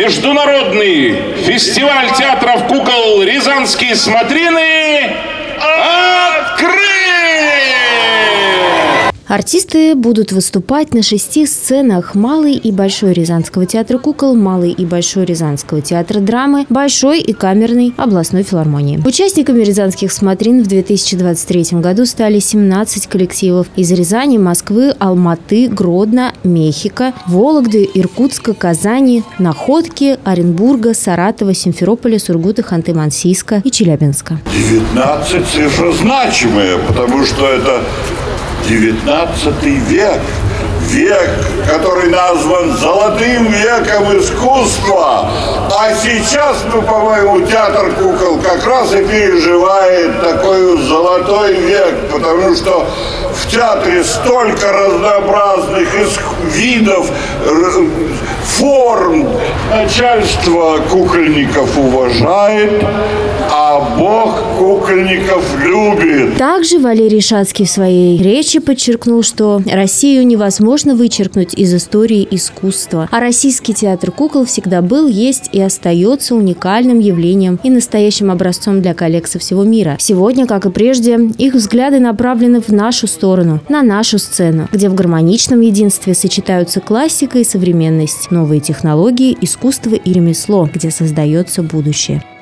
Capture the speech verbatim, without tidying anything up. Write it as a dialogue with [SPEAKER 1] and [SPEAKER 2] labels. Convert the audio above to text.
[SPEAKER 1] Международный фестиваль театров кукол «Рязанские смотрины» открыт!
[SPEAKER 2] Артисты будут выступать на шести сценах Малый и Большой Рязанского театра кукол, Малый и Большой Рязанского театра драмы, Большой и Камерной областной филармонии. Участниками рязанских смотрин в две тысячи двадцать третьем году стали семнадцать коллективов из Рязани, Москвы, Алматы, Гродно, Мехико, Вологды, Иркутска, Казани, Находки, Оренбурга, Саратова, Симферополя, Сургута, Ханты-Мансийска и Челябинска.
[SPEAKER 3] девятнадцать цифра значимая, потому что это девятнадцатый век, век, который назван золотым веком искусства. А сейчас, ну, по-моему, театр кукол как раз и переживает такой золотой век, потому что в театре столько разнообразных видов, форм. Начальство кукольников уважает, а Бог кукольников любит.
[SPEAKER 2] Также Валерий Шацкий в своей речи подчеркнул, что Россию невозможно вычеркнуть из истории искусства. А российский театр кукол всегда был, есть и остается уникальным явлением и настоящим образцом для коллег со всего мира. Сегодня, как и прежде, их взгляды направлены в нашу сторону, на нашу сцену, где в гармоничном единстве сочетаются классика и современность, новые технологии, искусство и ремесло, где создается будущее.